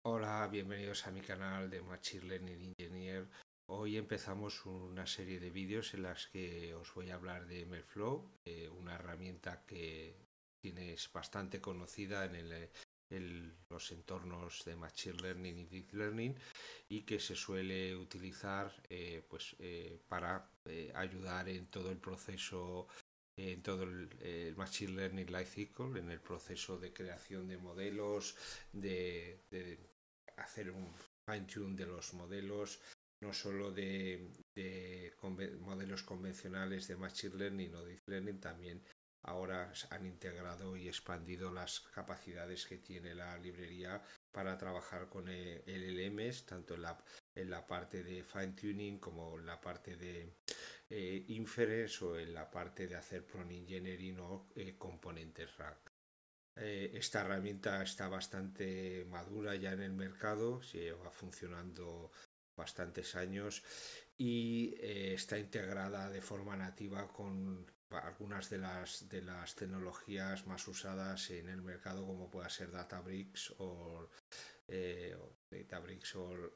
Hola, bienvenidos a mi canal de Machine Learning Engineer. Hoy empezamos una serie de vídeos en las que os voy a hablar de MLflow, una herramienta que es bastante conocida en los entornos de Machine Learning y Deep Learning y que se suele utilizar para ayudar en todo el proceso, en todo el Machine Learning Life Cycle, en el proceso de creación de modelos, de hacer un fine tune de los modelos, no solo de modelos convencionales de Machine Learning o Deep Learning, también ahora han integrado y expandido las capacidades que tiene la librería para trabajar con LLMs, tanto en la parte de fine tuning como en la parte de inference o en la parte de hacer prompt engineering o componentes RAG. Esta herramienta está bastante madura ya en el mercado, lleva funcionando bastantes años y está integrada de forma nativa con algunas de las tecnologías más usadas en el mercado, como pueda ser Databricks o Databricks o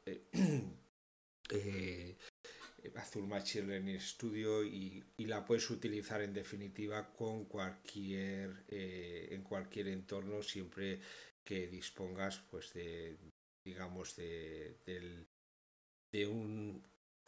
eh, Azure Machine Learning Studio y la puedes utilizar en definitiva con en cualquier entorno, siempre que dispongas pues digamos de un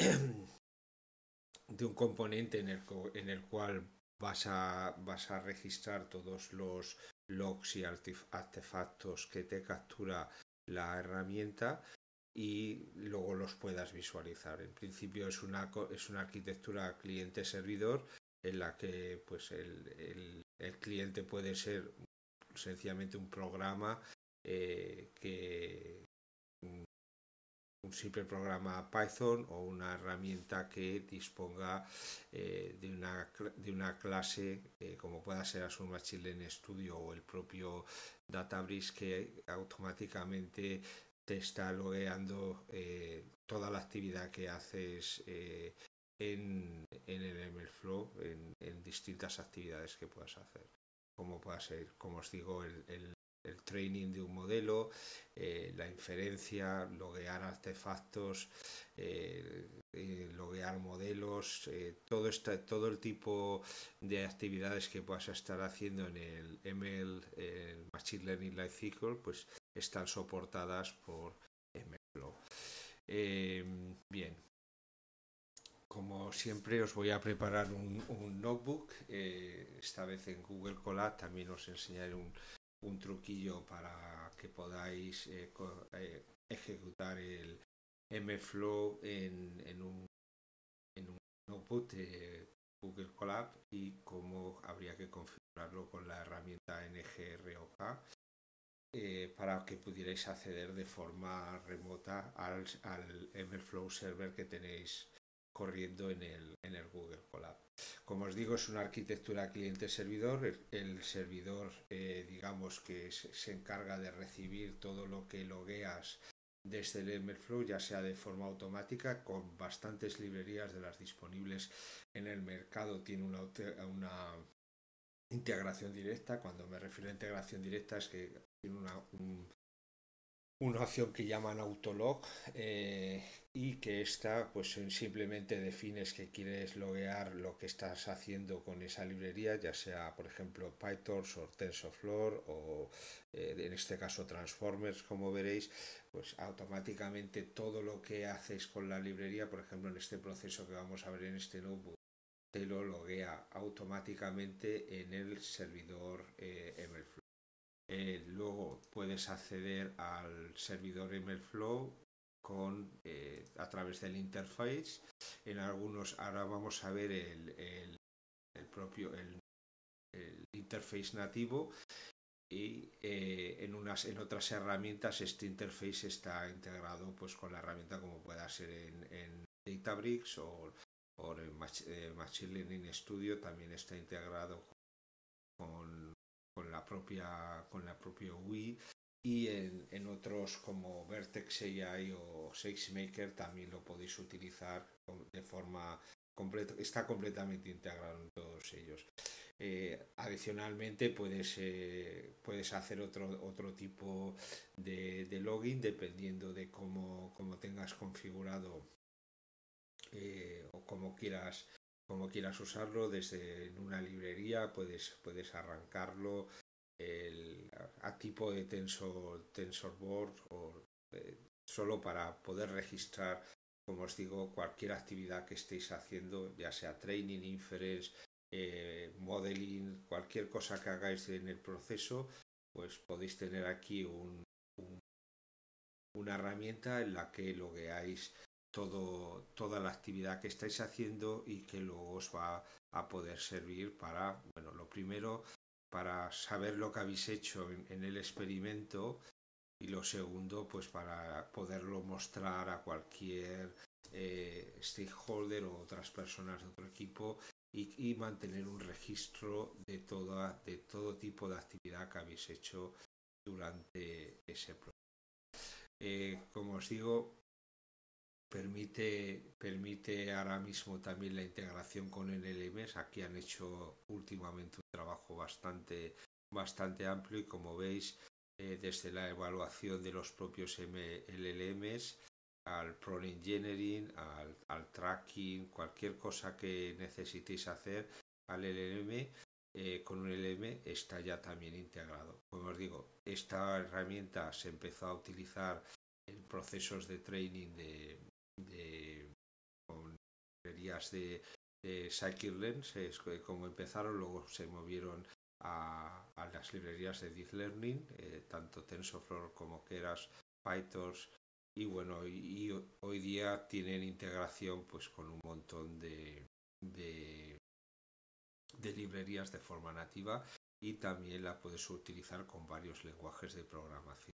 de un componente en el cual vas a registrar todos los logs y artefactos que te captura la herramienta y luego los puedas visualizar. En principio es una arquitectura cliente-servidor en la que pues el cliente puede ser sencillamente un programa que un simple programa Python o una herramienta que disponga de una clase como pueda ser Azure Machine Learning Studio o el propio Databricks, que automáticamente te está logueando toda la actividad que haces en el MLflow, en distintas actividades que puedas hacer, como pueda ser, como os digo, el training de un modelo, la inferencia, loguear artefactos, loguear modelos, todo el tipo de actividades que puedas estar haciendo en el ML, el Machine Learning Life Cycle, pues están soportadas por MLflow. Bien, como siempre os voy a preparar un notebook, esta vez en Google Colab. También os enseñaré un truquillo para que podáis ejecutar el MFlow en un notebook de Google Colab y cómo habría que configurarlo con la herramienta NGROK para que pudierais acceder de forma remota al MFlow server que tenéis corriendo en el Google Colab. Como os digo, es una arquitectura cliente-servidor. El servidor, digamos que se encarga de recibir todo lo que logueas desde el MLflow, ya sea de forma automática, con bastantes librerías de las disponibles en el mercado. Tiene una integración directa. Cuando me refiero a integración directa es que tiene una opción que llaman Autolog, y que esta pues simplemente defines que quieres loguear lo que estás haciendo con esa librería, ya sea por ejemplo PyTorch o TensorFlow o en este caso Transformers, como veréis, pues automáticamente todo lo que haces con la librería, por ejemplo en este proceso que vamos a ver en este notebook, te lo loguea automáticamente en el servidor MLflow. Luego puedes acceder al servidor MLflow a través del interface. En algunos, ahora vamos a ver el propio el interface nativo, y en otras herramientas este interface está integrado pues con la herramienta, como pueda ser en Databricks o en Machine Learning Studio. También está integrado con la propia UI, y en otros como Vertex AI o SageMaker también lo podéis utilizar de forma está completamente integrado en todos ellos. Adicionalmente puedes hacer otro tipo de login dependiendo de cómo tengas configurado o cómo quieras usarlo. Desde una librería puedes arrancarlo a tipo de TensorBoard o solo para poder registrar, como os digo, cualquier actividad que estéis haciendo, ya sea training, inference, modeling, cualquier cosa que hagáis en el proceso, pues podéis tener aquí una herramienta en la que logueáis toda la actividad que estáis haciendo y que luego os va a poder servir para, bueno, lo primero, para saber lo que habéis hecho en el experimento, y lo segundo, pues para poderlo mostrar a cualquier stakeholder o otras personas de otro equipo y mantener un registro de todo tipo de actividad que habéis hecho durante ese proceso. Como os digo, permite ahora mismo también la integración con LLMs. Aquí han hecho últimamente un trabajo bastante amplio y, como veis, desde la evaluación de los propios LLMs al prompt engineering, al tracking, cualquier cosa que necesitéis hacer al LLM, con un LLM está ya también integrado. Como os digo, esta herramienta se empezó a utilizar en procesos de training con librerías de scikit-learn, como empezaron. Luego se movieron a las librerías de Deep Learning, tanto TensorFlow como Keras, PyTorch, y bueno, y hoy día tienen integración pues con un montón de librerías de forma nativa, y también la puedes utilizar con varios lenguajes de programación.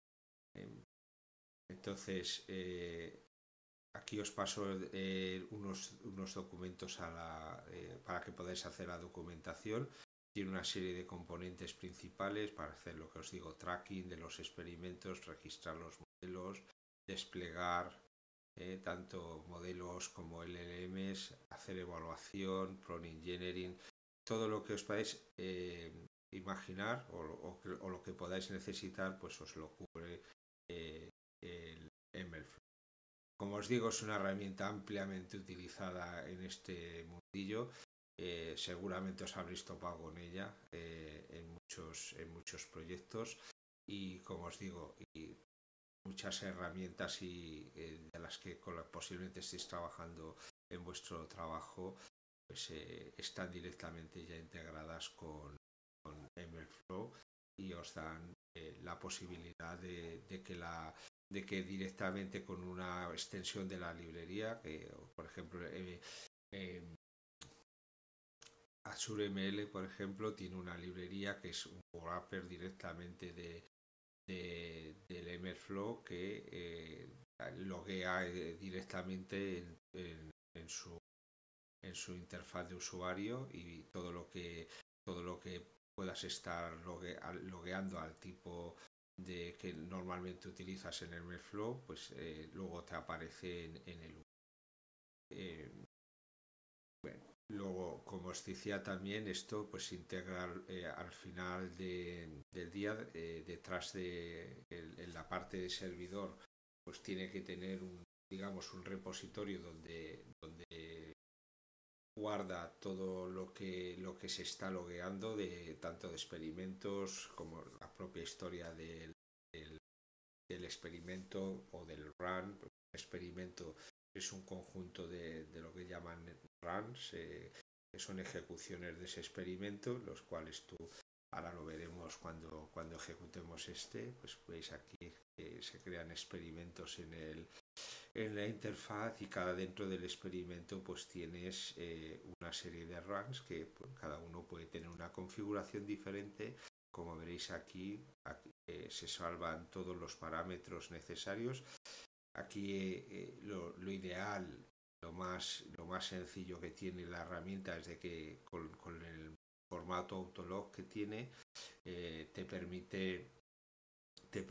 Entonces, aquí os paso unos documentos para que podáis hacer la documentación. Tiene una serie de componentes principales para hacer, lo que os digo, tracking de los experimentos, registrar los modelos, desplegar tanto modelos como LLMs, hacer evaluación, prompt engineering, todo lo que os podáis imaginar o lo que podáis necesitar, pues os lo cubre el MLflow. Como os digo, es una herramienta ampliamente utilizada en este mundillo. Seguramente os habréis topado con ella en muchos proyectos, y como os digo, y muchas herramientas de las que posiblemente estéis trabajando en vuestro trabajo, pues están directamente ya integradas con MLflow, y os dan la posibilidad de que directamente con una extensión de la librería, que por ejemplo Azure ML, por ejemplo, tiene una librería que es un wrapper directamente del MLflow, que loguea directamente en su interfaz de usuario, y todo lo que puedas estar logueando al tipo que normalmente utilizas en el MLflow, pues luego te aparece en el bueno. Luego, como os decía también, esto pues integra al final del día, detrás en la parte de servidor, pues tiene que tener digamos un repositorio donde guarda todo lo que se está logueando, tanto de experimentos como la propia historia del experimento o del run. El experimento es un conjunto de lo que llaman runs, que son ejecuciones de ese experimento, los cuales ahora lo veremos cuando ejecutemos pues veis aquí que se crean experimentos en la interfaz, y dentro del experimento pues tienes una serie de runs que pues, cada uno puede tener una configuración diferente. Como veréis aquí se salvan todos los parámetros necesarios. Aquí lo ideal, lo más sencillo que tiene la herramienta es de que con el formato autolog que tiene, te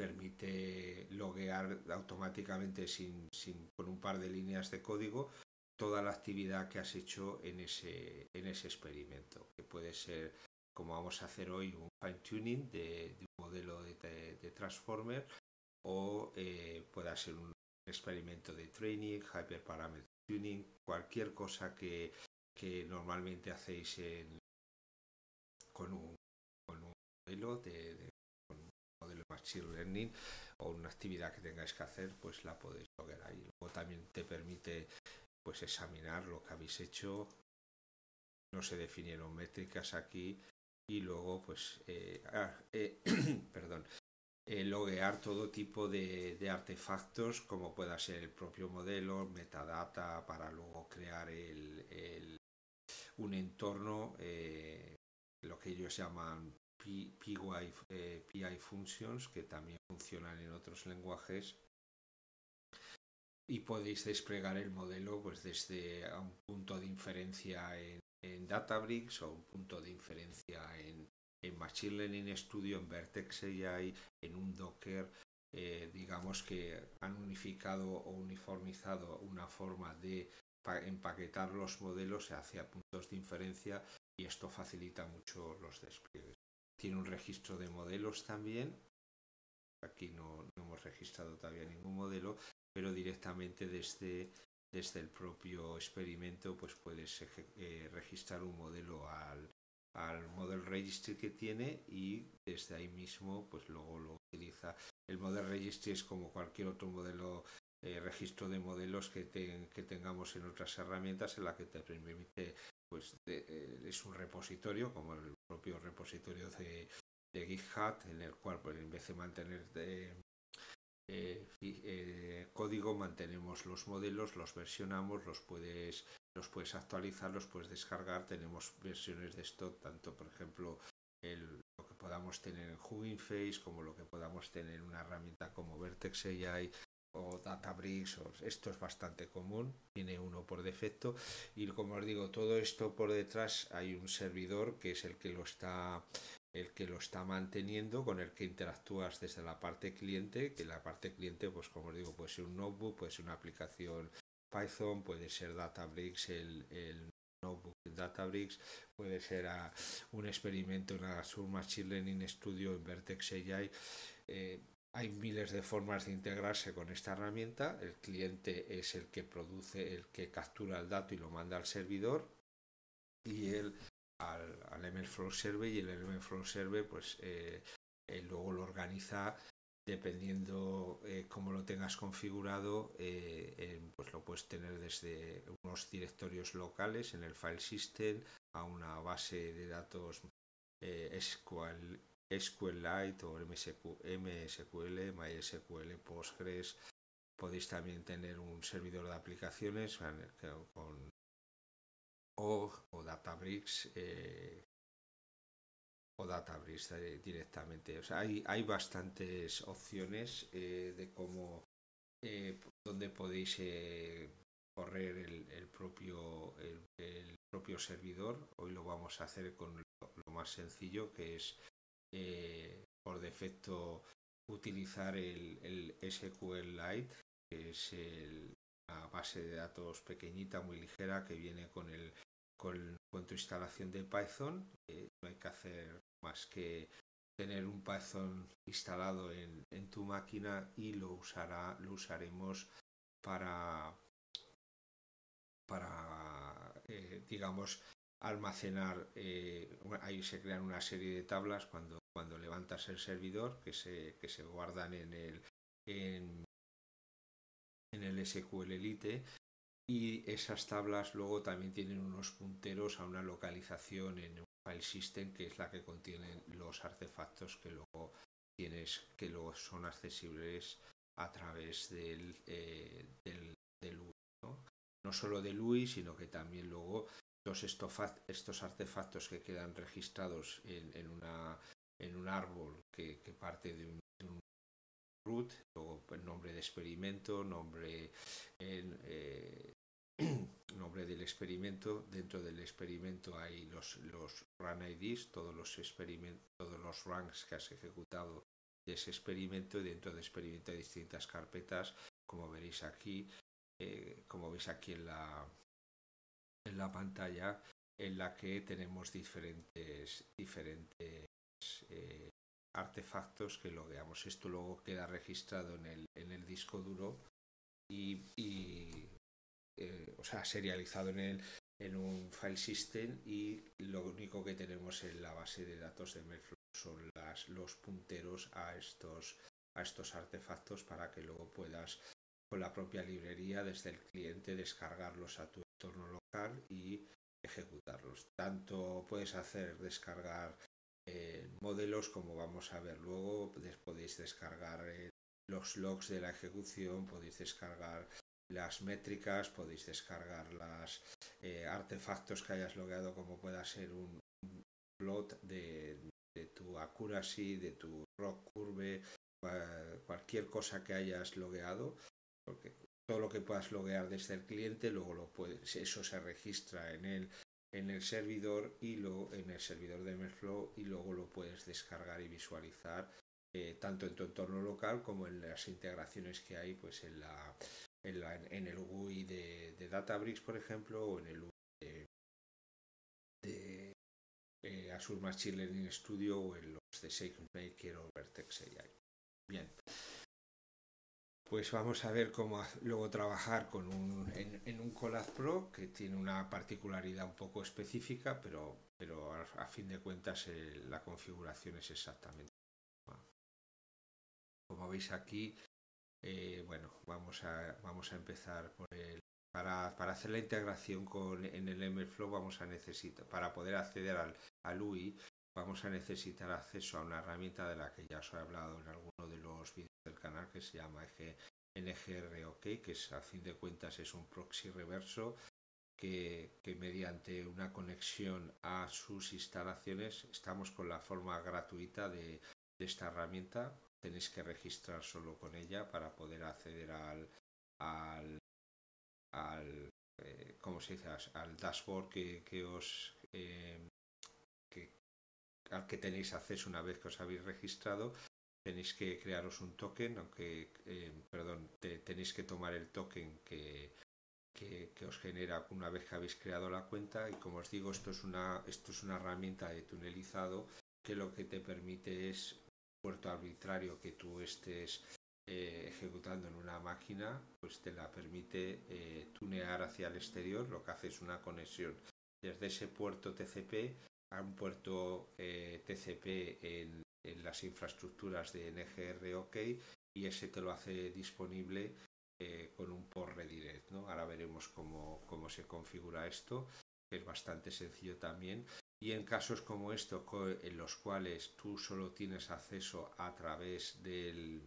permite loguear automáticamente con un par de líneas de código, toda la actividad que has hecho en ese experimento, que puede ser, como vamos a hacer hoy, un fine tuning de un modelo de transformer, o pueda ser un experimento de training, hyperparameter tuning, cualquier cosa que normalmente hacéis con un modelo con un modelo de machine learning, o una actividad que tengáis que hacer, pues la podéis lograr ahí. Luego también te permite pues examinar lo que habéis hecho. No se definieron métricas aquí, y luego pues perdón, loguear todo tipo de artefactos, como pueda ser el propio modelo, metadata, para luego crear un entorno, lo que ellos llaman PI functions, que también funcionan en otros lenguajes, y podéis desplegar el modelo pues desde a un punto de inferencia en Databricks, o un punto de inferencia en Machine Learning Studio, en Vertex AI, en un Docker. Digamos que han unificado o uniformizado una forma de empaquetar los modelos hacia puntos de inferencia, y esto facilita mucho los despliegues. Tiene un registro de modelos también. Aquí no hemos registrado todavía ningún modelo, pero directamente desde el propio experimento pues puedes registrar un modelo al Model Registry que tiene, y desde ahí mismo pues luego lo utiliza. El Model Registry es como cualquier otro modelo, registro de modelos que tengamos en otras herramientas, en la que te permite pues es un repositorio, como el propio repositorio de GitHub, en el cual pues, en vez de mantener código, mantenemos los modelos, los versionamos, los puedes actualizar, los puedes descargar. Tenemos versiones de esto, tanto por ejemplo lo que podamos tener en Hugging Face, como lo que podamos tener en una herramienta como Vertex AI o Databricks. Esto es bastante común, tiene uno por defecto, y como os digo, todo esto por detrás hay un servidor que es el que lo está manteniendo, con el que interactúas desde la parte cliente, que la parte cliente, pues como os digo, puede ser un notebook, puede ser una aplicación Python, puede ser Databricks, el notebook de Databricks, puede ser un experimento en Azure Machine Learning Studio, en Vertex AI. Hay miles de formas de integrarse con esta herramienta. El cliente es el que produce, el que captura el dato y lo manda al servidor, y él al MLflow Server, y el MLflow Server pues luego lo organiza dependiendo cómo lo tengas configurado. Pues lo puedes tener desde unos directorios locales en el file system a una base de datos SQLite o MSQL, MySQL, Postgres. Podéis también tener un servidor de aplicaciones o Databricks, directamente. O sea, hay bastantes opciones de cómo, donde podéis correr el propio servidor. Hoy lo vamos a hacer con lo más sencillo, que es por defecto utilizar el SQLite, que es una base de datos pequeñita, muy ligera, que viene con tu instalación de Python. No hay que hacer más que tener un Python instalado en tu máquina, y lo usaremos para digamos, almacenar. Ahí se crean una serie de tablas cuando levantas el servidor, que se guardan en el SQLite, y esas tablas luego también tienen unos punteros a una localización en un file system, que es la que contiene los artefactos que luego son accesibles a través del UI, ¿no? No solo del UI, sino que también luego todos estos artefactos que quedan registrados en un árbol que parte de un root, luego el nombre de experimento, nombre del experimento. Dentro del experimento hay los run IDs, todos los runs que has ejecutado de ese experimento, y dentro del experimento hay distintas carpetas, como veis aquí en en la pantalla en la que tenemos diferentes artefactos que logueamos. Esto luego queda registrado en el disco duro o sea, serializado en un file system, y lo único que tenemos en la base de datos de MailFlow son los punteros a estos artefactos, para que luego puedas con la propia librería desde el cliente descargarlos a tu entorno local y ejecutarlos. Tanto puedes descargar modelos, como vamos a ver luego, podéis descargar los logs de la ejecución, podéis descargar las métricas, podéis descargar los artefactos que hayas logueado, como pueda ser un plot de tu accuracy, de tu rock curve, cualquier cosa que hayas logueado, porque todo lo que puedas loguear desde el cliente, luego eso se registra en el servidor, y luego en el servidor de MailFlow, y luego lo puedes descargar y visualizar tanto en tu entorno local como en las integraciones que hay, pues en el GUI de Databricks, por ejemplo, o en el GUI de Azure Machine Learning Studio, o en los de SageMaker o Vertex AI. Bien, pues vamos a ver cómo luego trabajar en un Colab Pro, que tiene una particularidad un poco específica, pero a fin de cuentas la configuración es exactamente la misma. Como veis aquí, bueno, vamos a empezar por para hacer la integración en el MLflow vamos a necesitar, para poder acceder al UI, vamos a necesitar acceso a una herramienta de la que ya os he hablado en alguno de los vídeos del canal, que se llama NGROK, que a fin de cuentas es un proxy reverso que mediante una conexión a sus instalaciones, estamos con la forma gratuita de esta herramienta. Tenéis que registrar solo con ella para poder acceder al ¿cómo se dice? Al dashboard al que tenéis acceso una vez que os habéis registrado. Tenéis que crearos un token, tenéis que tomar el token que os genera una vez que habéis creado la cuenta, y como os digo, esto es una herramienta de tunelizado, que lo que te permite es un puerto arbitrario que tú estés ejecutando en una máquina, pues te la permite tunear hacia el exterior. Lo que hace es una conexión desde ese puerto TCP a un puerto TCP en las infraestructuras de NGROK, y ese te lo hace disponible con un port redirect, ¿no? Ahora veremos cómo se configura esto, que es bastante sencillo también. Y en casos como esto, en los cuales tú solo tienes acceso a través del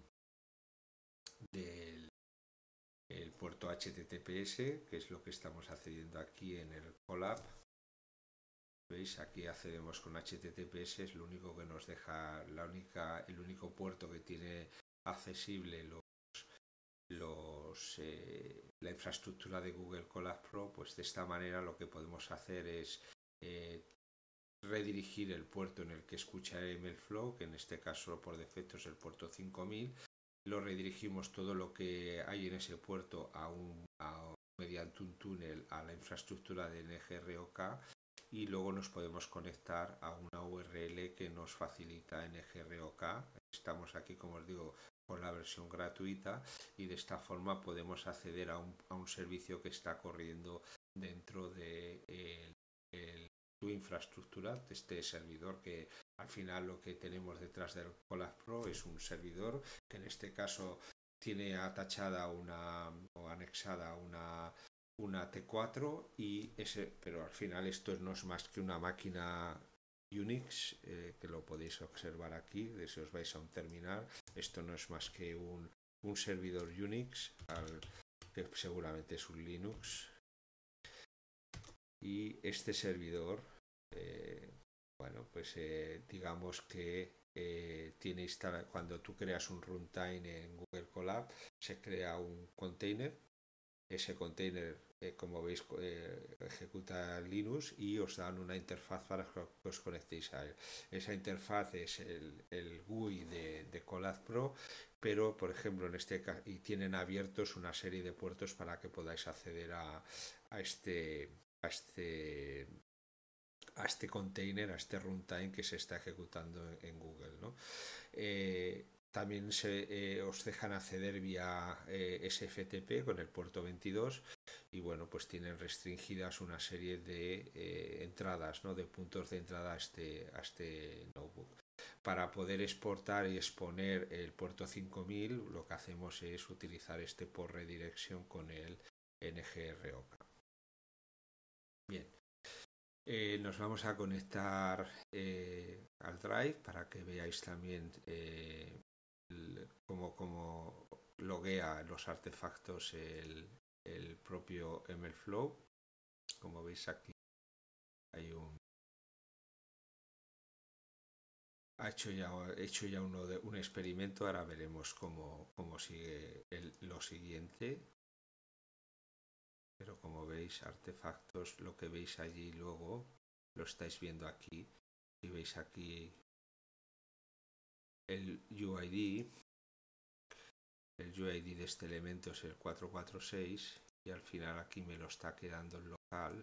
el puerto HTTPS, que es lo que estamos accediendo aquí en el Colab. ¿Veis? Aquí accedemos con HTTPS, es lo único que nos deja, el único puerto que tiene accesible la infraestructura de Google Colab Pro. Pues de esta manera lo que podemos hacer es redirigir el puerto en el que escucha MLflow, que en este caso por defecto es el puerto 5000. Lo redirigimos todo lo que hay en ese puerto mediante un túnel a la infraestructura de NGROK, y luego nos podemos conectar a una URL que nos facilita NGROK. Estamos aquí, como os digo, con la versión gratuita, y de esta forma podemos acceder a un servicio que está corriendo dentro de tu infraestructura, de este servidor, que al final lo que tenemos detrás del Colab Pro es un servidor que en este caso tiene atachada o anexada una T4, pero al final esto no es más que una máquina Unix, que lo podéis observar aquí, si os vais a un terminal. Esto no es más que un servidor Unix, que seguramente es un Linux. Y este servidor, digamos que tiene cuando tú creas un runtime en Google Colab, se crea un container. Ese container, como veis, ejecuta Linux, y os dan una interfaz para que os conectéis a él. Esa interfaz es el GUI de Colab Pro, pero por ejemplo en este caso, y tienen abiertos una serie de puertos para que podáis acceder a este a este container, a este runtime que se está ejecutando en Google, ¿no? También os dejan acceder vía SFTP con el puerto 22 y bueno, pues tienen restringidas una serie de entradas, ¿no? De puntos de entrada a este notebook. Para poder exportar y exponer el puerto 5000, lo que hacemos es utilizar este port redirection con el NGROK. Bien, nos vamos a conectar al Drive para que veáis también cómo loguea los artefactos el propio MLflow. Como veis aquí hay he hecho ya un experimento. Ahora veremos cómo sigue lo siguiente. Pero como veis, artefactos, lo que veis allí luego lo estáis viendo aquí. Si veis aquí el UID de este elemento es el 446 y al final aquí me lo está quedando el local.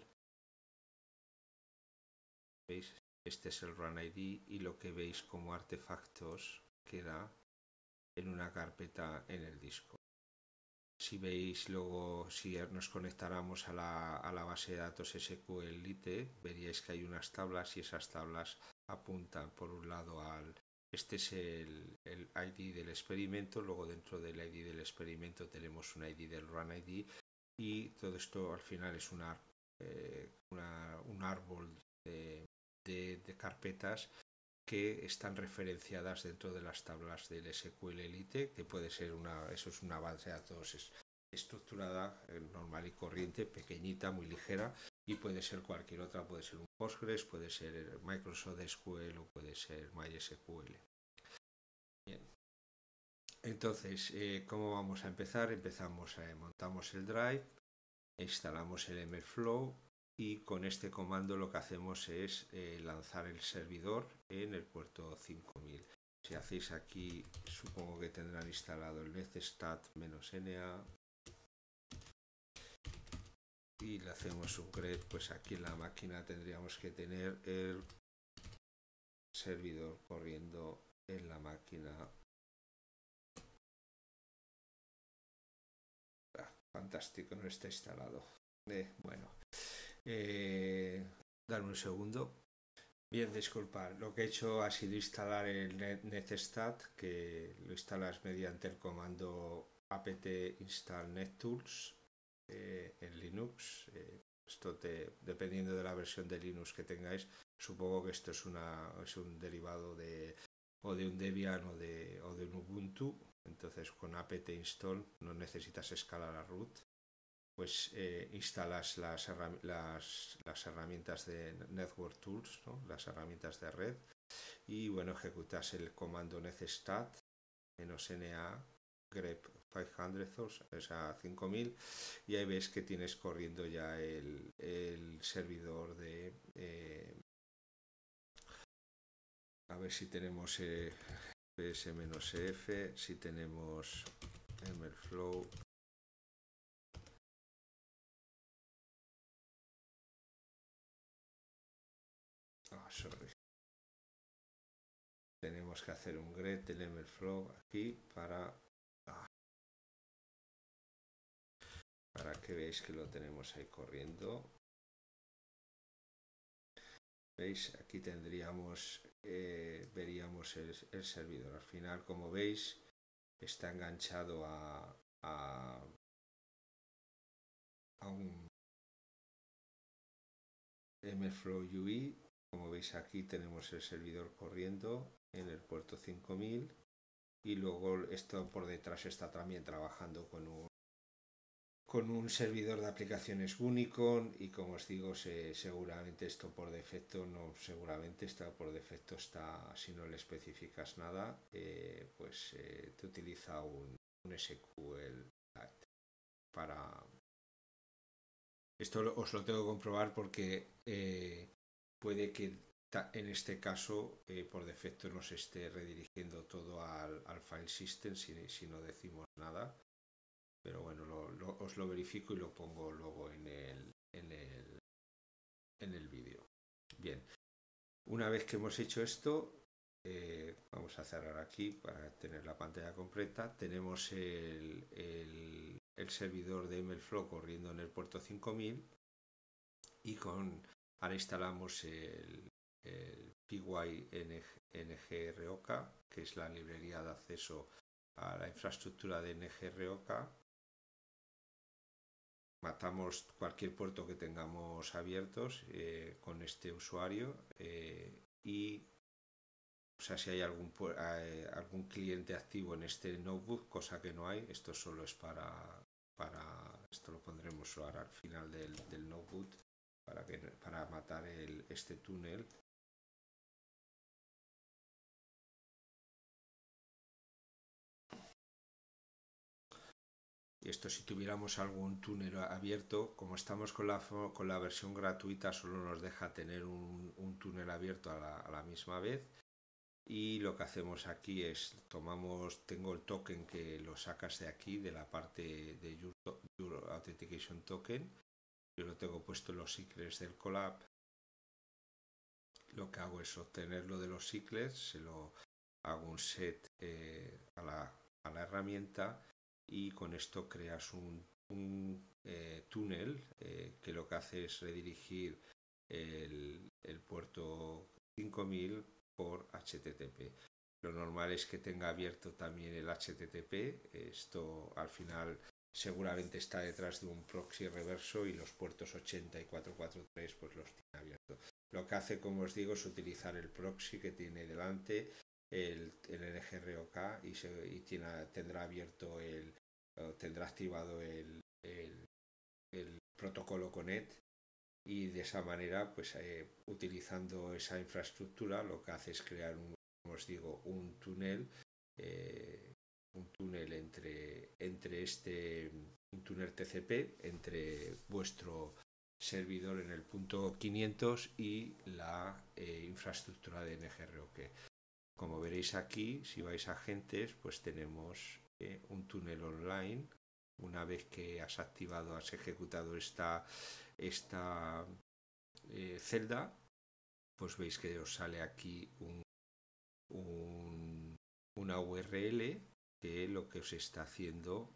¿Veis? Este es el Run ID y lo que veis como artefactos queda en una carpeta en el disco. Si veis luego, si nos conectáramos a la base de datos SQLite, veríais que hay unas tablas y esas tablas apuntan por un lado este es el ID del experimento, luego dentro del ID del experimento tenemos un ID del Run ID y todo esto al final es un árbol de carpetas que están referenciadas dentro de las tablas del SQLite, que puede ser eso es una base de datos estructurada, normal y corriente, pequeñita, muy ligera, y puede ser cualquier otra, puede ser un Postgres, puede ser Microsoft SQL o puede ser MySQL. Bien. Entonces, ¿cómo vamos a empezar? Montamos el Drive, instalamos el MLflow y con este comando lo que hacemos es lanzar el servidor en el puerto 5000. Si hacéis aquí, supongo que tendrán instalado el netstat-na y le hacemos un create, pues aquí en la máquina tendríamos que tener el servidor corriendo en la máquina. Fantástico, no está instalado. Bueno, dame un segundo. Bien, disculpad, lo que he hecho ha sido instalar el netstat, que lo instalas mediante el comando apt install nettools en Linux. Dependiendo de la versión de Linux que tengáis, supongo que esto es un derivado de un Debian o de un Ubuntu. Entonces con apt install no necesitas escalar a root, pues instalas las herramientas de Network Tools, ¿no? Las herramientas de red, y bueno, ejecutas el comando netstat -na grep 500, o sea 5000, y ahí ves que tienes corriendo ya el servidor de a ver si tenemos ps-f, si tenemos MLflow. Sorry. Tenemos que hacer un get del MLflow aquí para que veáis que lo tenemos ahí corriendo. ¿Veis? Aquí tendríamos, veríamos el servidor. Al final, como veis, está enganchado a un MLflow UI. Como veis aquí tenemos el servidor corriendo en el puerto 5000 y luego esto por detrás está también trabajando con un servidor de aplicaciones Unicon, y como os digo, seguramente esto por defecto está, si no le especificas nada, pues te utiliza un SQL para... Esto os lo tengo que comprobar porque puede que en este caso por defecto nos esté redirigiendo todo al file system si no decimos nada. Pero bueno, os lo verifico y lo pongo luego en el en el vídeo. Bien, una vez que hemos hecho esto, vamos a cerrar aquí para tener la pantalla completa. Tenemos el servidor de MLflow corriendo en el puerto 5000 y ahora instalamos el PyNgrok, que es la librería de acceso a la infraestructura de NGROK. Matamos cualquier puerto que tengamos abiertos con este usuario y o sea, si hay algún cliente activo en este notebook, cosa que no hay, esto solo es esto lo pondremos ahora al final del notebook para matar este túnel. Y esto, si tuviéramos algún túnel abierto, como estamos con la versión gratuita, solo nos deja tener un túnel abierto a la misma vez. Y lo que hacemos aquí es tengo el token que lo sacas de aquí, de la parte de Your Authentication Token. Yo lo tengo puesto en los secrets del collab. Lo que hago es obtenerlo de los secrets, se lo hago un set a la herramienta y con esto creas un túnel que lo que hace es redirigir el puerto 5000 por HTTP. Lo normal es que tenga abierto también el HTTP. Esto al final seguramente está detrás de un proxy reverso y los puertos 80 y 443 pues los tiene abiertos. Lo que hace, como os digo, es utilizar el proxy que tiene delante el NGROK y tendrá abierto tendrá activado el protocolo Connect, y de esa manera, pues utilizando esa infraestructura, lo que hace es crear como os digo, un túnel un túnel TCP entre vuestro servidor en el punto 500 y la infraestructura de NGROK. Como veréis aquí, si vais a agentes, pues tenemos un túnel online. Una vez que has ejecutado esta celda, pues veis que os sale aquí una URL que lo que os está haciendo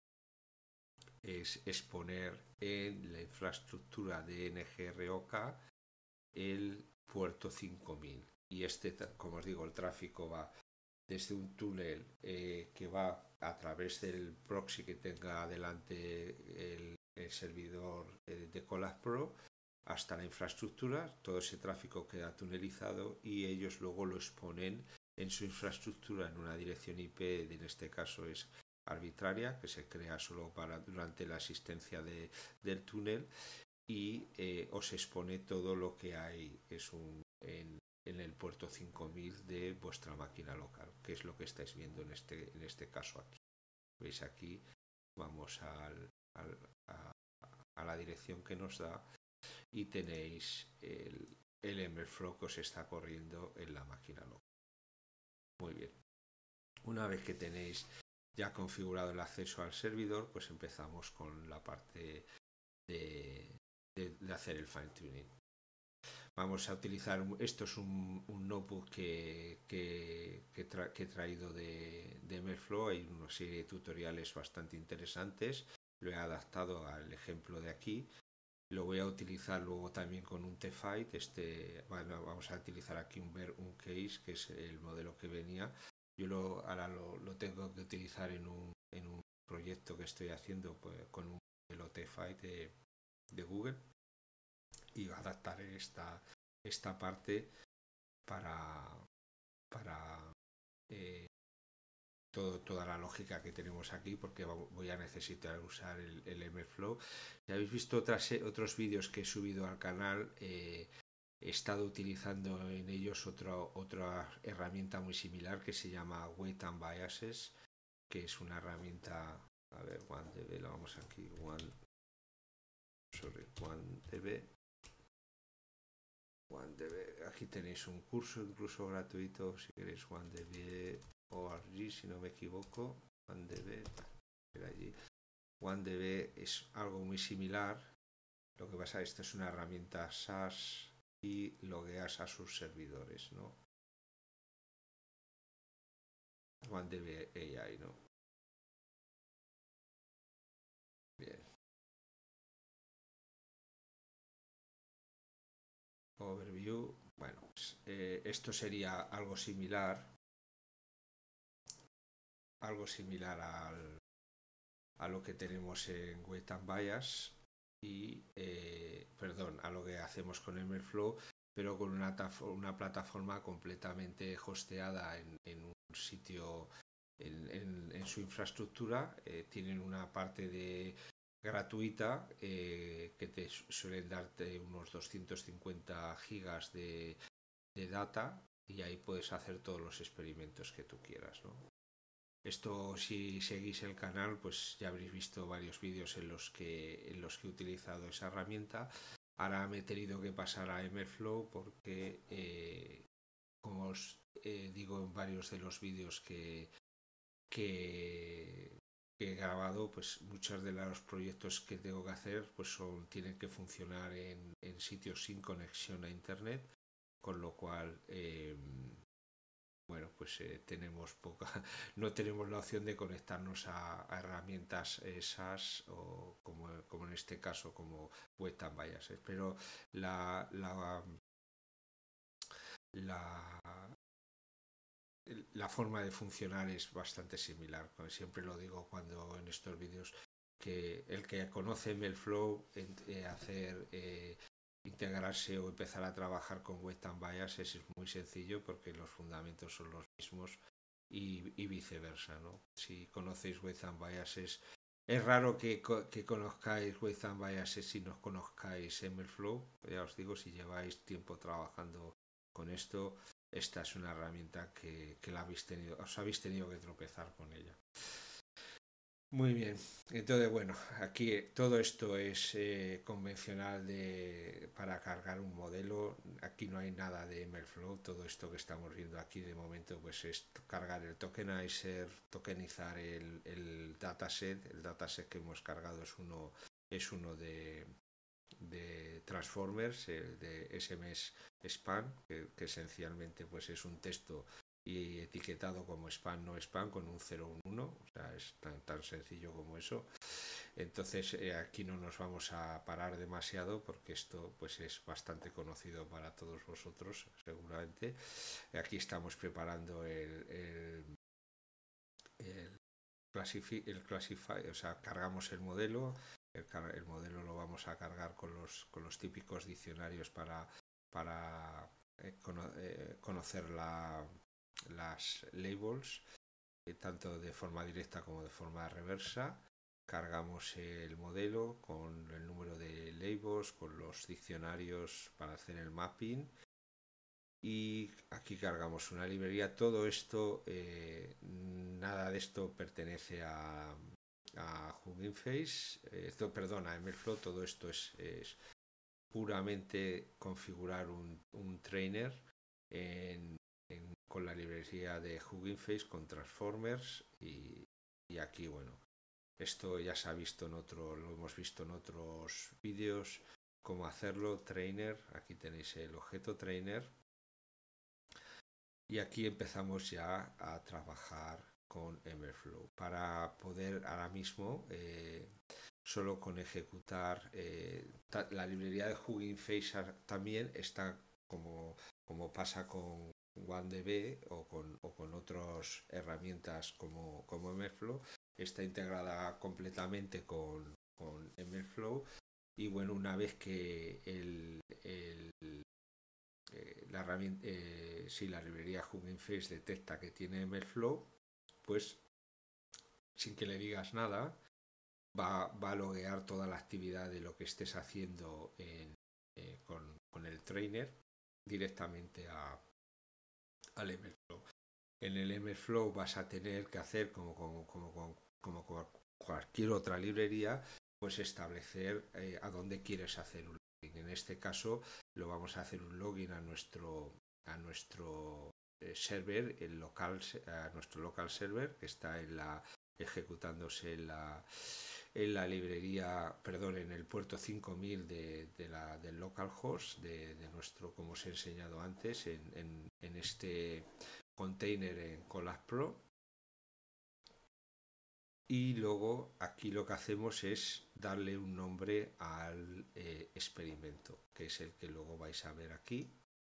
es exponer en la infraestructura de NGROK el puerto 5000. Y como os digo, el tráfico va desde un túnel que va a través del proxy que tenga adelante el servidor de Collab Pro hasta la infraestructura. Todo ese tráfico queda tunelizado y ellos luego lo exponen en su infraestructura en una dirección IP, en este caso es arbitraria, que se crea solo durante la asistencia del túnel, y os expone todo lo que hay en el puerto 5000 de vuestra máquina local, que es lo que estáis viendo en este caso aquí. Veis aquí, vamos a la dirección que nos da y tenéis el MLflow que os está corriendo en la máquina local. Muy bien. Una vez que tenéis ya configurado el acceso al servidor, pues empezamos con la parte de hacer el fine tuning. Vamos a utilizar, esto es un notebook que he traído de MLflow. Hay una serie de tutoriales bastante interesantes, lo he adaptado al ejemplo de aquí. Lo voy a utilizar luego también con un Tfight. Bueno, vamos a utilizar aquí un case, que es el modelo que venía. Yo ahora lo tengo que utilizar en un proyecto que estoy haciendo, pues, con un modelo Tfight de Google, y adaptaré esta parte para toda la lógica que tenemos aquí, porque voy a necesitar usar el MLflow. Si habéis visto otros vídeos que he subido al canal, he estado utilizando en ellos otra herramienta muy similar que se llama Weight and Biases, que es una herramienta, a ver, OneDB, lo vamos aquí, OneDB, aquí tenéis un curso incluso gratuito, si queréis, OneDB.org, si no me equivoco. OneDB, allí. OneDB es algo muy similar, Lo que pasa, esto es una herramienta SaaS y logueas a sus servidores, ¿no? OneDB AI, ¿no? Bien. Overview. Bueno, pues, esto sería algo similar a lo que tenemos en Weight and Bias y, perdón, a lo que hacemos con MLflow, pero con una plataforma completamente hosteada en un sitio, en su infraestructura. Tienen una parte de gratuita, que te suelen darte unos 250 gigas de data, y ahí puedes hacer todos los experimentos que tú quieras, ¿no? Esto, si seguís el canal, pues ya habréis visto varios vídeos en los que he utilizado esa herramienta. Ahora me he tenido que pasar a MLflow porque, como os digo en varios de los vídeos que he grabado, pues muchos de los proyectos que tengo que hacer pues tienen que funcionar en sitios sin conexión a internet, con lo cual, bueno, pues tenemos poca, no tenemos la opción de conectarnos a herramientas SaaS, o como en este caso, como Web and Bias. Pero la, la, la, la forma de funcionar es bastante similar. Siempre lo digo cuando en estos vídeos, que el que conoce MLflow, hacer, integrarse o empezar a trabajar con Web and Bias es muy sencillo, porque los fundamentos son los mismos, y viceversa, ¿no? Si conocéis Web and Bias, es raro que conozcáis Web and Bias si no conozcáis MLflow. Ya os digo, si lleváis tiempo trabajando con esto, esta es una herramienta que os habéis tenido que tropezar con ella. Muy bien, entonces bueno, aquí todo esto es convencional para cargar un modelo. Aquí no hay nada de MLflow. Todo esto que estamos viendo aquí de momento pues es cargar el tokenizer, tokenizar el dataset. El dataset que hemos cargado es uno de Transformers, de SMS Spam, que esencialmente pues es un texto y etiquetado como spam, no spam, con un 0 un 1. O sea, es tan sencillo como eso. Entonces, aquí no nos vamos a parar demasiado, porque esto pues es bastante conocido para todos vosotros, seguramente. Aquí estamos preparando el classify, o sea, cargamos el modelo. El modelo lo vamos a cargar con los típicos diccionarios para conocer las labels, tanto de forma directa como de forma reversa. Cargamos el modelo con el número de labels, con los diccionarios para hacer el mapping, y aquí cargamos una librería. Todo esto, nada de esto pertenece a Hugging Face, a MLflow. Todo esto es puramente configurar un trainer con la librería de Hugging Face, con Transformers, y aquí, bueno, esto ya se ha visto lo hemos visto en otros vídeos, cómo hacerlo. Trainer, aquí tenéis el objeto trainer, y aquí empezamos ya a trabajar con MLflow para poder ahora mismo, solo con ejecutar la librería de Hugging Face. También está, como pasa con OneDB o con otras herramientas como MLflow, está integrada completamente con MLflow. Y bueno, una vez que la librería Hugging Face detecta que tiene MLflow, pues sin que le digas nada, va a loguear toda la actividad de lo que estés haciendo con el trainer directamente al MLflow. En el MLflow vas a tener que hacer, como cualquier otra librería, pues establecer a dónde quieres hacer un login. En este caso lo vamos a hacer un login a nuestro server, a nuestro local server, que está ejecutándose en la librería, perdón, en el puerto 5000 del localhost, de nuestro, como os he enseñado antes, en este container en Colab Pro. Y luego aquí lo que hacemos es darle un nombre al experimento, que es el que luego vais a ver aquí.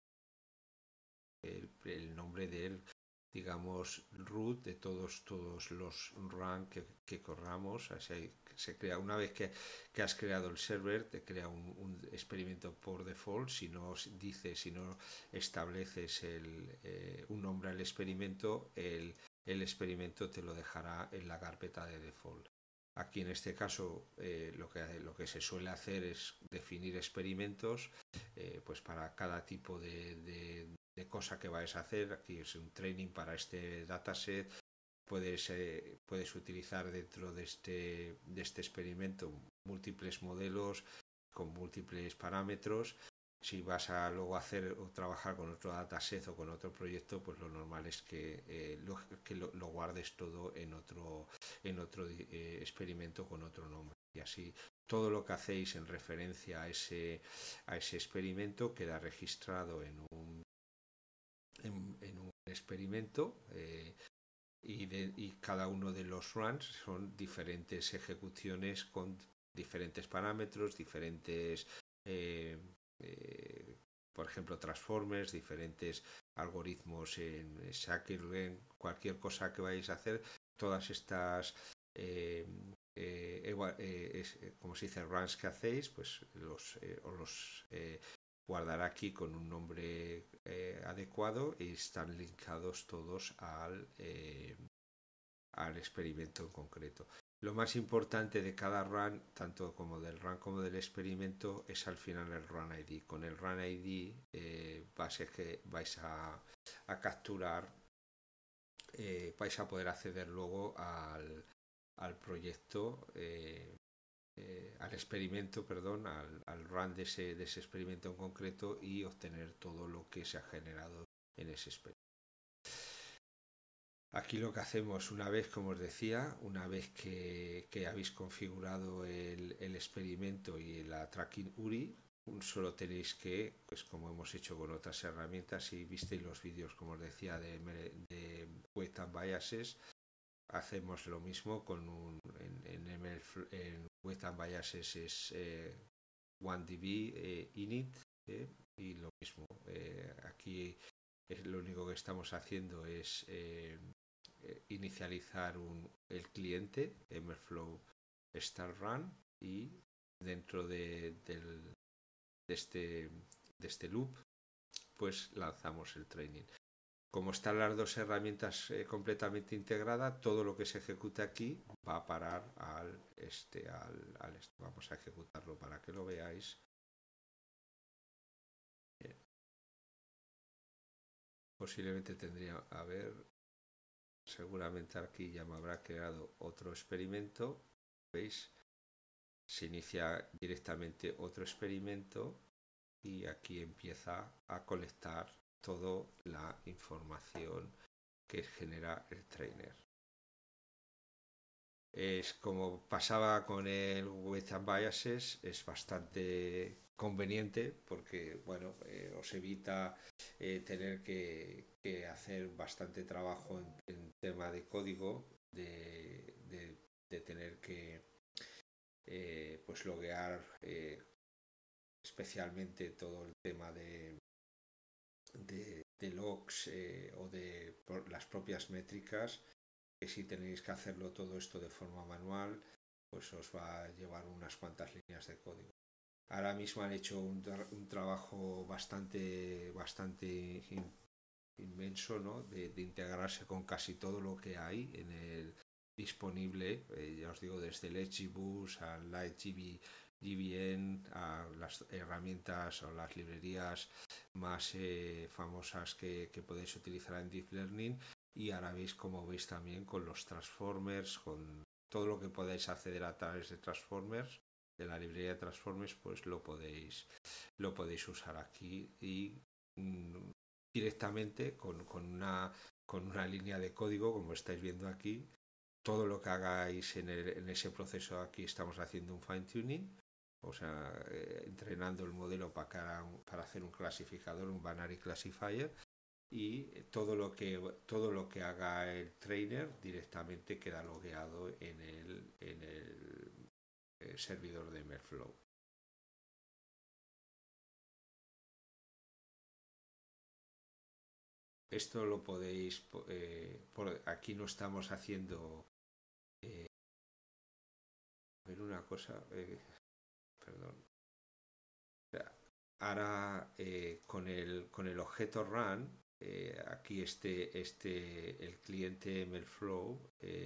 El nombre del, digamos, root de todos los run que corramos. Así se crea, una vez que has creado el server, te crea un experimento por default. Si no dices, si no estableces un nombre al experimento, el experimento te lo dejará en la carpeta de default. Aquí en este caso lo que se suele hacer es definir experimentos pues para cada tipo de cosa que vais a hacer. Aquí es un training para este dataset. Puedes utilizar dentro de este experimento múltiples modelos con múltiples parámetros. Si vas a luego hacer o trabajar con otro dataset o con otro proyecto, pues lo normal es que lo guardes todo en otro experimento con otro nombre. Y así todo lo que hacéis en referencia a ese experimento queda registrado en un experimento y cada uno de los runs son diferentes ejecuciones con diferentes parámetros, diferentes por ejemplo transformers, diferentes algoritmos en Scikit-learn, cualquier cosa que vayáis a hacer, todas estas como se dice, runs que hacéis, pues os guardará aquí con un nombre adecuado y están linkados todos al experimento en concreto. Lo más importante de cada run, tanto como del run como del experimento, es al final el run ID. Con el run ID vais a capturar, vais a poder acceder luego al proyecto, al experimento, perdón, al run de ese experimento en concreto y obtener todo lo que se ha generado en ese experimento. Aquí lo que hacemos una vez, como os decía, una vez que habéis configurado el experimento y la tracking URI, solo tenéis que, pues como hemos hecho con otras herramientas, si visteis los vídeos, como os decía, de Weight and Biases, hacemos lo mismo con en Weight and Biases es 1DB init y lo mismo. Aquí lo único que estamos haciendo es inicializar el cliente MLflow Start Run y dentro de este loop pues lanzamos el training. Como están las dos herramientas completamente integradas, todo lo que se ejecute aquí va a parar al Vamos a ejecutarlo para que lo veáis. Bien. Posiblemente tendría, a ver, seguramente aquí ya me habrá creado otro experimento. ¿Veis? Se inicia directamente otro experimento y aquí empieza a colectar toda la información que genera el trainer. Es como pasaba con el Weights and Biases, es bastante conveniente porque bueno, os evita tener que hacer bastante trabajo en tema de código, de tener que pues loguear especialmente todo el tema de logs o de las propias métricas, que si tenéis que hacerlo todo esto de forma manual, pues os va a llevar unas cuantas líneas de código. Ahora mismo han hecho un trabajo bastante inmenso, ¿no? de integrarse con casi todo lo que hay en el disponible, ya os digo, desde el XGBoost al LightGBN, a las herramientas o las librerías más famosas que podéis utilizar en Deep Learning, y ahora veis, como veis también con los transformers, con todo lo que podáis acceder a través de transformers, de la librería de transformers, pues lo podéis usar aquí y directamente con una línea de código, como estáis viendo aquí, todo lo que hagáis en ese proceso aquí estamos haciendo un fine tuning, o sea, entrenando el modelo para hacer un clasificador, un binary classifier, y todo lo que haga el trainer directamente queda logueado en el servidor de MLflow. Esto lo podéis, aquí no estamos haciendo, ver una cosa, perdón. Ahora con el objeto run, aquí el cliente MLflow,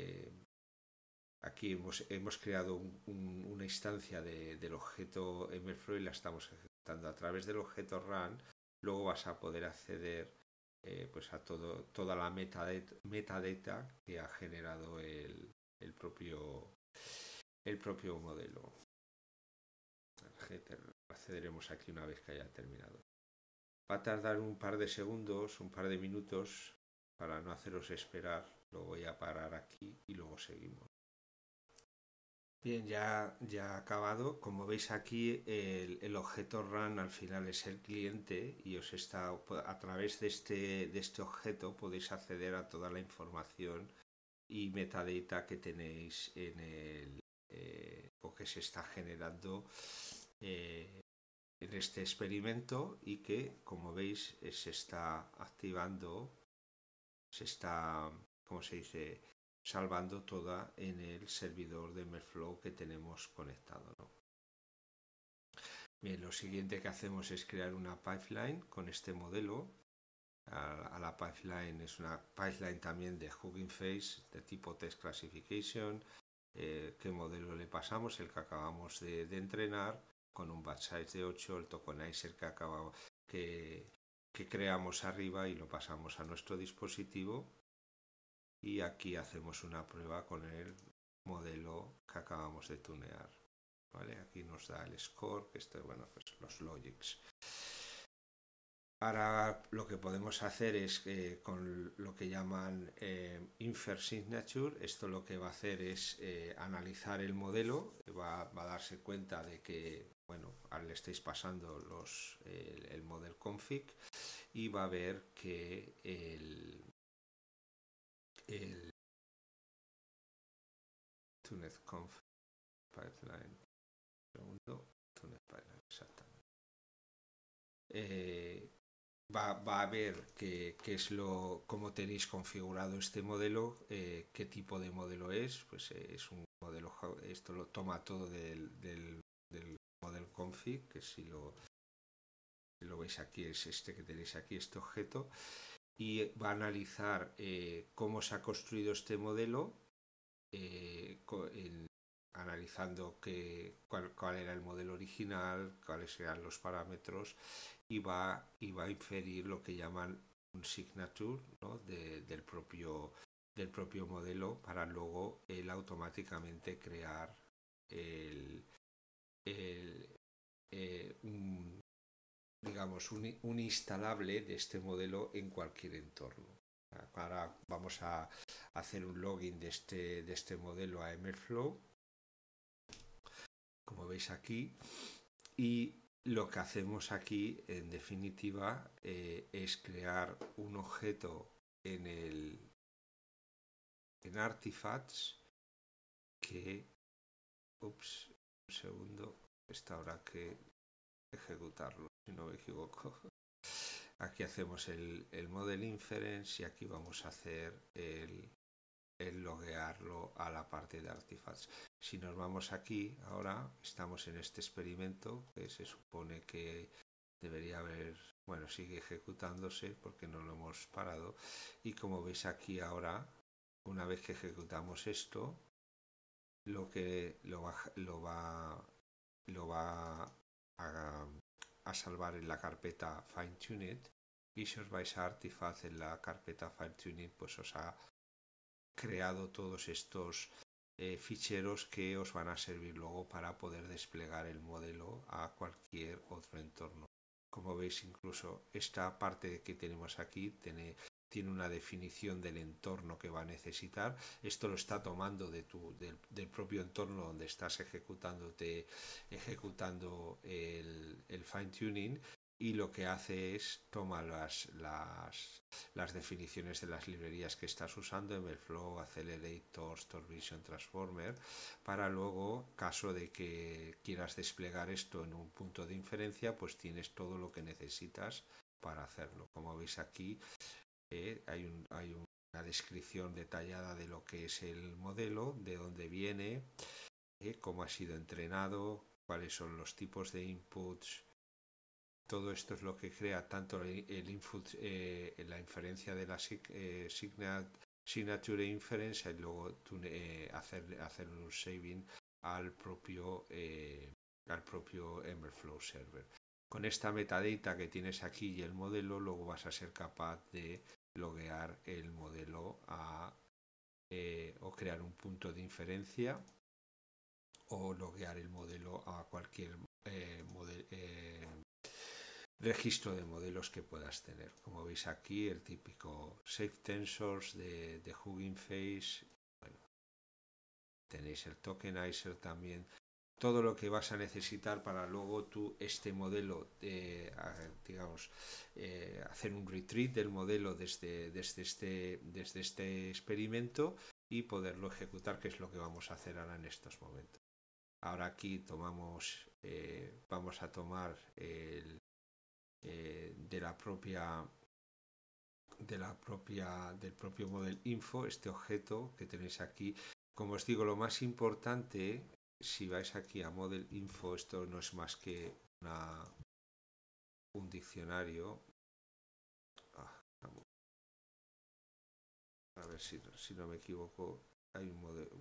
aquí hemos creado una instancia del objeto MLflow y la estamos ejecutando a través del objeto run. Luego vas a poder acceder pues a toda la metadata que ha generado el propio modelo. Accederemos aquí una vez que haya terminado. Va a tardar un par de segundos, un par de minutos, para no haceros esperar. Lo voy a parar aquí y luego seguimos. Bien, ya ha acabado. Como veis aquí, el objeto run al final es el cliente y a través de este objeto podéis acceder a toda la información y metadata que tenéis o que se está generando en este experimento y que, como veis, se está activando, ¿cómo se dice?, salvando toda en el servidor de MLflow que tenemos conectado, ¿no? Bien, lo siguiente que hacemos es crear una pipeline con este modelo. A la pipeline es una pipeline también de Hugging Face de tipo Test Classification. ¿Qué modelo le pasamos? El que acabamos de entrenar, con un batch size de 8, el tokenizer que creamos arriba y lo pasamos a nuestro dispositivo. Y aquí hacemos una prueba con el modelo que acabamos de tunear. ¿Vale? Aquí nos da el score, que esto es, bueno, pues los logics. Ahora lo que podemos hacer es con lo que llaman infer signature. Esto lo que va a hacer es analizar el modelo, va a darse cuenta de que, bueno, ahora le estáis pasando el model config y va a ver que el Tunet Conf Pipeline, segundo, Tunet Pipeline, exactamente. Va a ver cómo tenéis configurado este modelo, qué tipo de modelo es. Pues es un modelo, esto lo toma todo del model config, que si lo veis aquí es este que tenéis aquí, este objeto, y va a analizar cómo se ha construido este modelo, analizando cuál era el modelo original, cuáles eran los parámetros, y va a inferir lo que llaman un signature, ¿no?, del propio modelo, para luego él automáticamente crear digamos un instalable de este modelo en cualquier entorno. Ahora vamos a hacer un login de este modelo a MLflow, como veis aquí, y lo que hacemos aquí en definitiva es crear un objeto en Artifacts que, ups, un segundo, esta habrá que ejecutarlo si no me equivoco. Aquí hacemos el model inference y aquí vamos a hacer el loguearlo a la parte de Artifacts. Si nos vamos aquí, ahora estamos en este experimento que se supone que debería haber, bueno, sigue ejecutándose porque no lo hemos parado, y como veis aquí ahora, una vez que ejecutamos esto, lo va a salvar en la carpeta FineTuned, y si os vais a Artifacts en la carpeta FineTuned, pues os ha creado todos estos ficheros que os van a servir luego para poder desplegar el modelo a cualquier otro entorno. Como veis, incluso esta parte que tenemos aquí tiene tiene una definición del entorno que va a necesitar. Esto lo está tomando del propio entorno donde estás ejecutando el fine tuning, y lo que hace es toma las definiciones de las librerías que estás usando, MLflow, Accelerator, Storevision, Transformer, para luego, caso de que quieras desplegar esto en un punto de inferencia, pues tienes todo lo que necesitas para hacerlo. Como veis aquí, hay una descripción detallada de lo que es el modelo, de dónde viene, cómo ha sido entrenado, cuáles son los tipos de inputs. Todo esto es lo que crea tanto el input, la inferencia de la signature inference, y luego hacer un saving al propio MLflow server. Con esta metadata que tienes aquí y el modelo, luego vas a ser capaz de loguear el modelo o crear un punto de inferencia, o loguear el modelo a cualquier registro de modelos que puedas tener. Como veis aquí, el típico Safe Tensors de Hugging Face. Bueno, tenéis el tokenizer también. Todo lo que vas a necesitar para luego tú este modelo, digamos, hacer un retrieve del modelo desde este experimento y poderlo ejecutar, que es lo que vamos a hacer ahora en estos momentos. Ahora aquí vamos a tomar del propio model info, este objeto que tenéis aquí. Como os digo, lo más importante, si vais aquí a model info, esto no es más que un diccionario. A ver si no me equivoco, hay un modelo.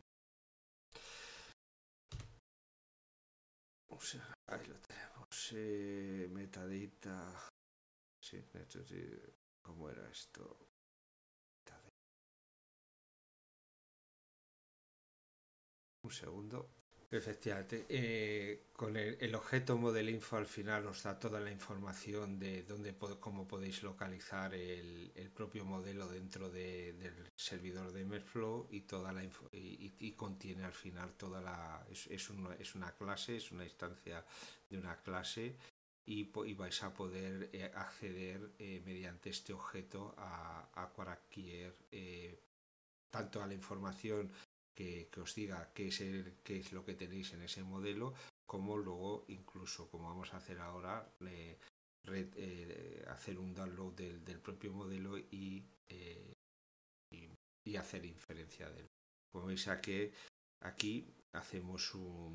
O sea, ahí lo tenemos. Metadata. Sí, ¿cómo era esto? Un segundo. Efectivamente, con el objeto model info al final os da toda la información de cómo podéis localizar el propio modelo dentro del servidor de MLflow, y toda la y contiene al final toda es una clase, es una instancia de una clase, y vais a poder acceder mediante este objeto a cualquier tanto a la información que os diga qué es lo que tenéis en ese modelo, como luego, incluso como vamos a hacer ahora, hacer un download del propio modelo y hacer inferencia de él. Como veis aquí hacemos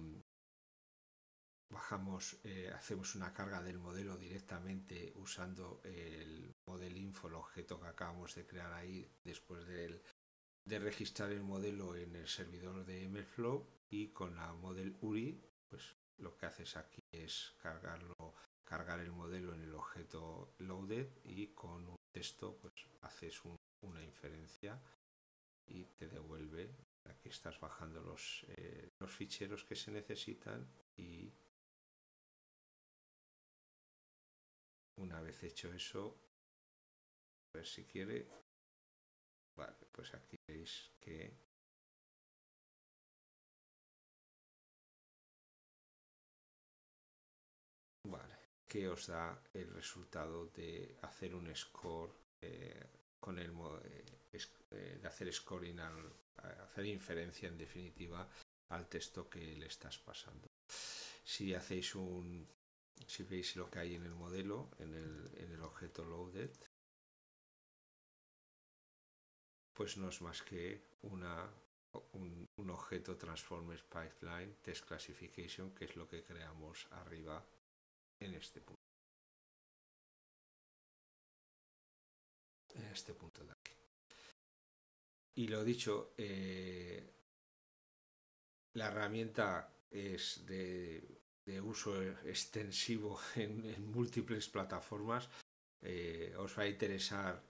hacemos una carga del modelo directamente usando el model info, el objeto que acabamos de crear ahí después de registrar el modelo en el servidor de MLflow, y con la model URI, pues lo que haces aquí es cargar el modelo en el objeto loaded, y con un texto pues haces una inferencia y te devuelve. Aquí estás bajando los ficheros que se necesitan, y una vez hecho eso, a ver si quiere. Vale, pues aquí veis que os da el resultado de hacer un score con el de hacer scoring, hacer inferencia en definitiva al texto que le estás pasando. Si veis lo que hay en el modelo, en el objeto loaded, pues no es más que un objeto Transformers Pipeline Test Classification, que es lo que creamos arriba en este punto. De aquí. Y lo dicho, la herramienta es de uso extensivo en múltiples plataformas. Os va a interesar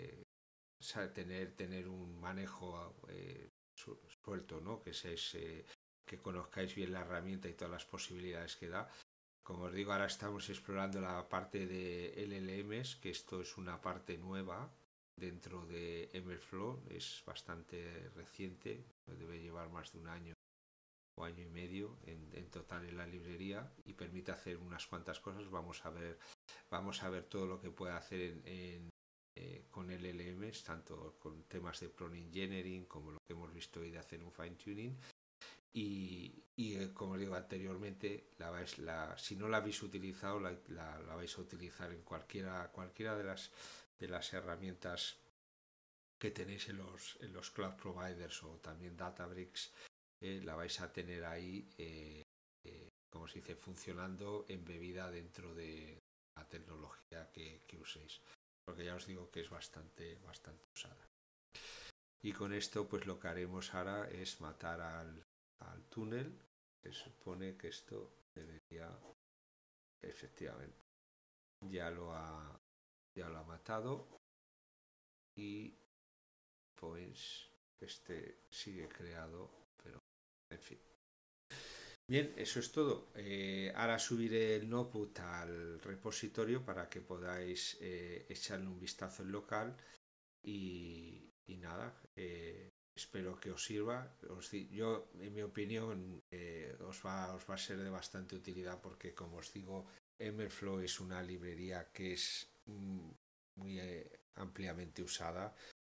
tener un manejo suelto, ¿no? Que conozcáis bien la herramienta y todas las posibilidades que da. Como os digo, ahora estamos explorando la parte de LLMs, que esto es una parte nueva dentro de MLflow, es bastante reciente, debe llevar más de un año o año y medio en total en la librería, y permite hacer unas cuantas cosas. Vamos a ver todo lo que puede hacer con LLMs, tanto con temas de prompt engineering como lo que hemos visto hoy de hacer un fine tuning. Como digo anteriormente, si no la habéis utilizado, la vais a utilizar en cualquiera de las herramientas que tenéis en los cloud providers o también Databricks. La vais a tener ahí, como se dice, funcionando embebida dentro de la tecnología que uséis, porque ya os digo que es bastante usada. Y con esto pues lo que haremos ahora es matar al túnel. Se supone que esto debería, efectivamente, ya lo ha matado, y pues este sigue creado, pero en fin. Bien, eso es todo. Ahora subiré el notebook al repositorio para que podáis echarle un vistazo en local, y nada, espero que os sirva. Yo, en mi opinión, os va a ser de bastante utilidad, porque, como os digo, MLflow es una librería que es muy ampliamente usada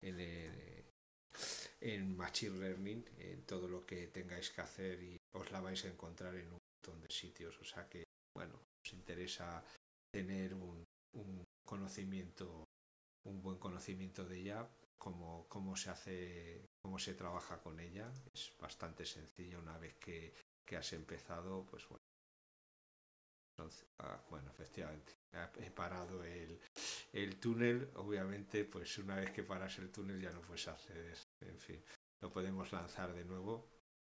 en Machine Learning, en todo lo que tengáis que hacer, y os la vais a encontrar en un montón de sitios. O sea que, bueno, os interesa tener un conocimiento, un buen conocimiento de ella, cómo se trabaja con ella. Es bastante sencilla una vez que has empezado, pues bueno. Entonces, bueno, efectivamente, he parado el túnel. Obviamente, pues una vez que paras el túnel ya no puedes acceder. En fin, lo podemos lanzar de nuevo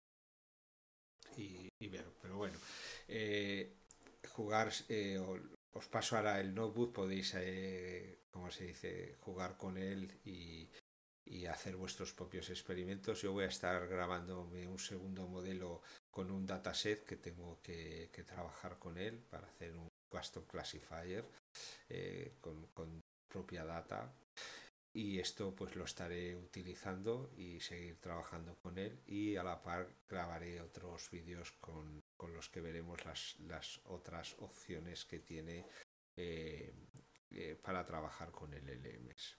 y ver. Pero bueno, jugar, os paso ahora el notebook, podéis, como se dice, jugar con él y hacer vuestros propios experimentos. Yo voy a estar grabándome un segundo modelo con un dataset que tengo que trabajar con él para hacer un custom classifier con propia data, y esto pues lo estaré utilizando y seguir trabajando con él, y a la par grabaré otros vídeos con los que veremos las otras opciones que tiene para trabajar con el LMS.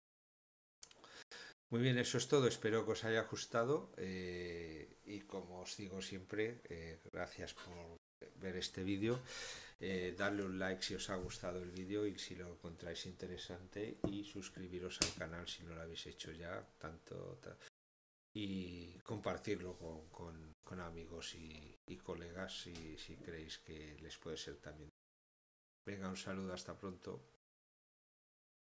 Muy bien, eso es todo. Espero que os haya gustado, y como os digo siempre, gracias por ver este vídeo. Darle un like si os ha gustado el vídeo y si lo encontráis interesante, y suscribiros al canal si no lo habéis hecho ya, y compartirlo con amigos y colegas si creéis que les puede ser también. Venga, un saludo, hasta pronto.